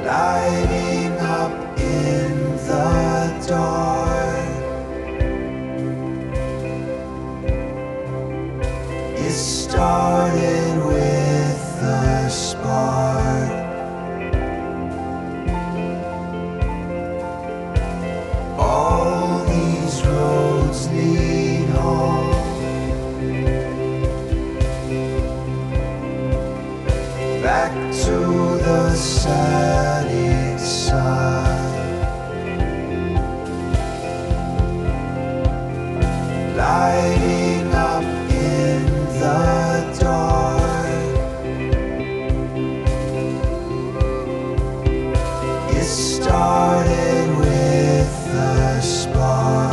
lighting up in the dark. It started with a spark. All these roads lead home. Back to the setting sun. Lighting up in the dark. It started with a spark.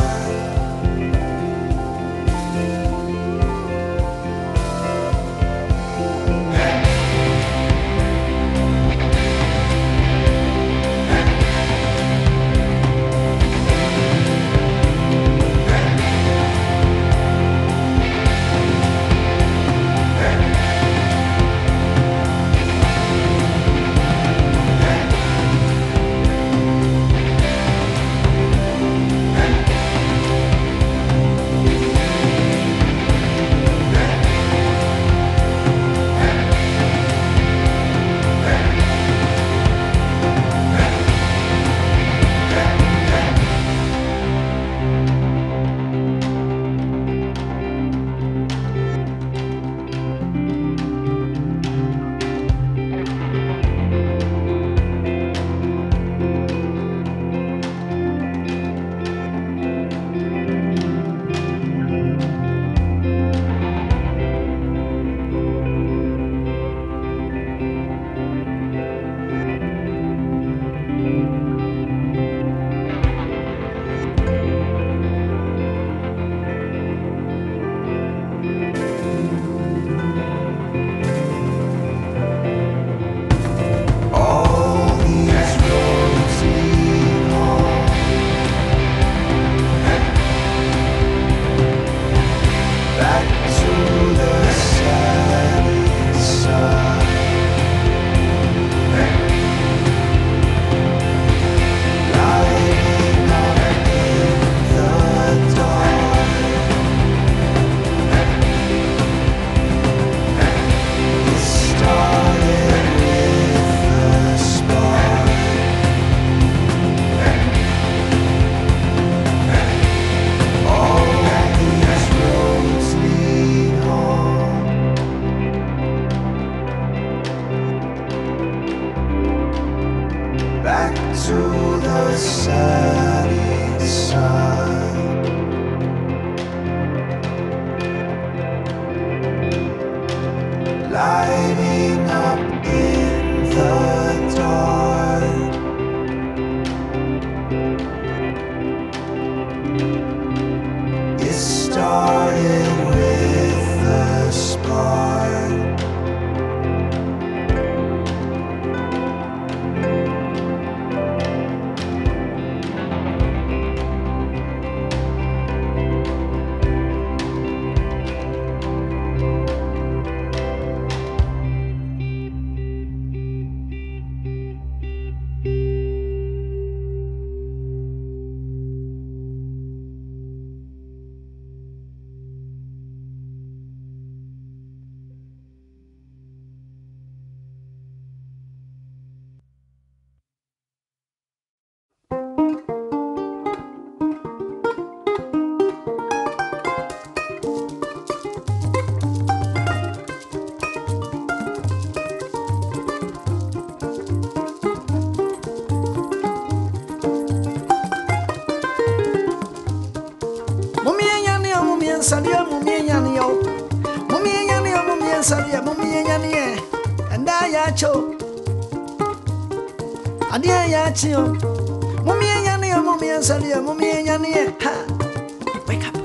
Back to the setting sun. Lighting up in the dark. It started with a spark. Salia Mumianio, Mumianio, Mumian Salia, Mumianie, and Ayacho, Adiacho, Mumianio, Mumian Salia, Mumianie, ha, wake up.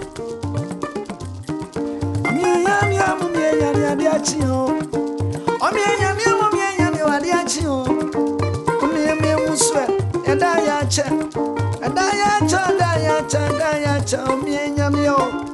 Mumianio, Mumiania, Adiacho, Omianio, Mumianio, Adiacho, Mumian Sweat, and Ayacha, and Ayacha, Ayacha, Ayacha, Mumianio.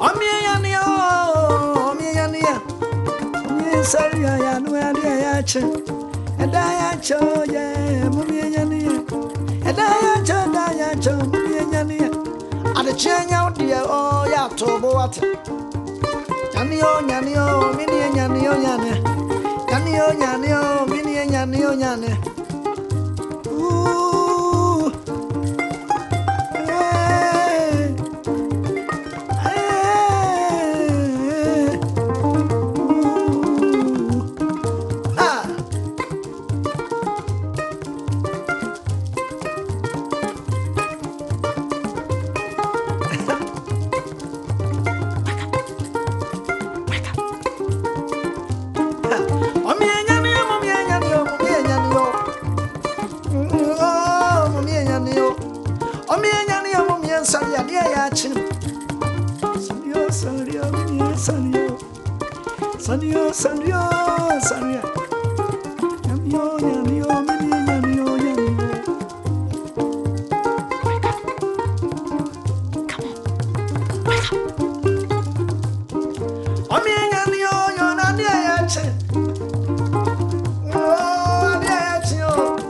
Omiyanio, omiyania. Omiyasaria ya nuadia ya che. Edaya cho ye, omiyania. Edaya cho, omiyania. Adechenya udia o ya tobo wate. Nyanio, mini nyanio nyane. Nyanio, mini nyanio nyane. Sanyo. Nyamio, mini nyamio. Omiyanio, yo na dia ya che. Oh, dia ya che.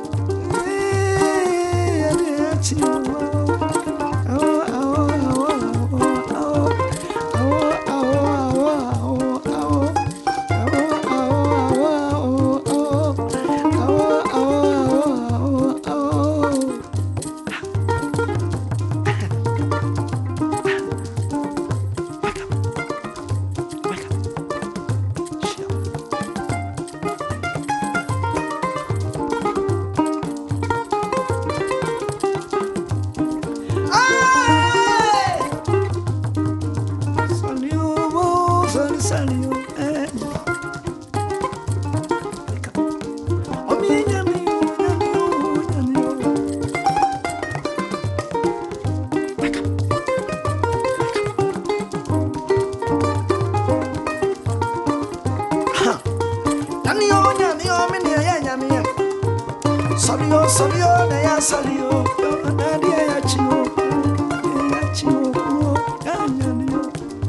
Salio, na ya salio, na dia ya chio, ya nyamio.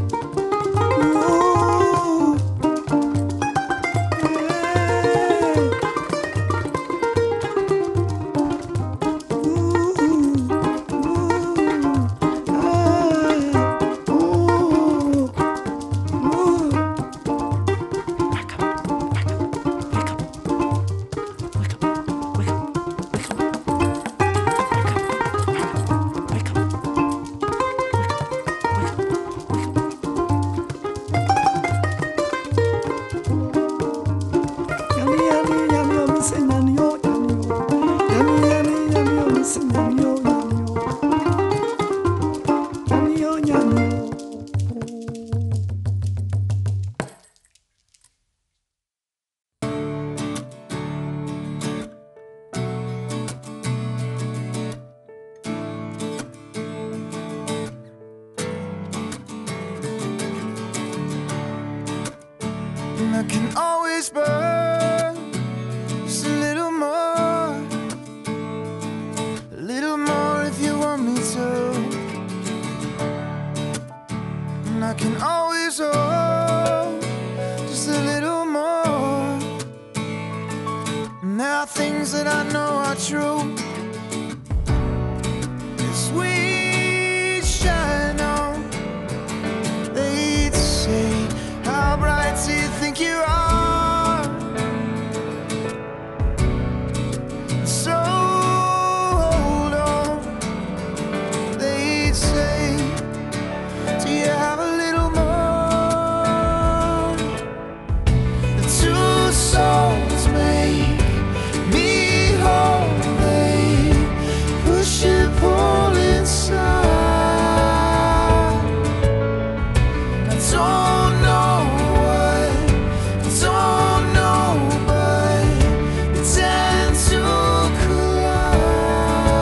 I can always burn just a little more if you want me to. And I can always hold just a little more. And there are things that I know are true. As we shine on, they'd say, how bright do you think you are? So hold on, they'd say, do you have a little more? The two souls make me whole. They push and pull inside. I don't know what, don't know, but we tend to collide.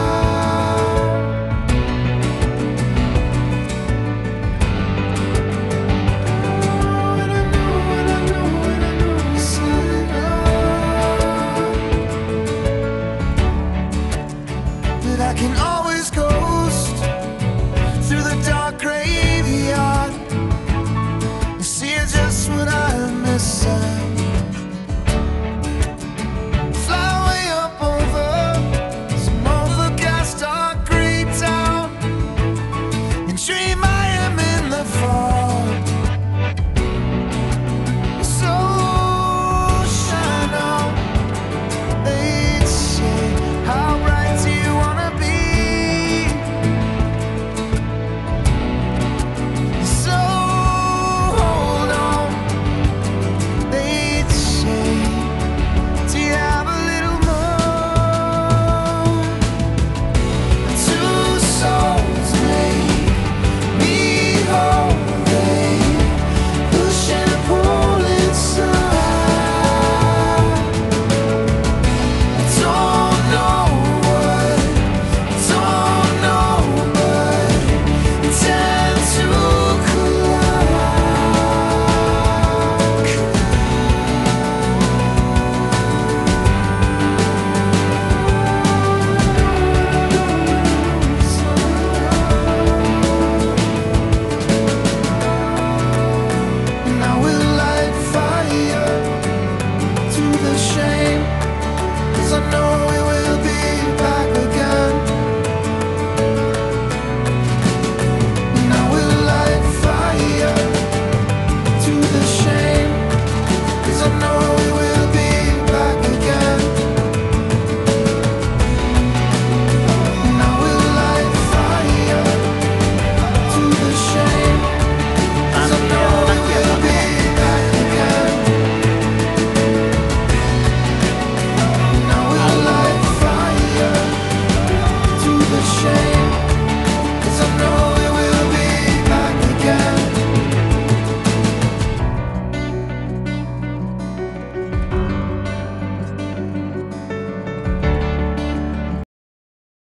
And I know inside out that I can always go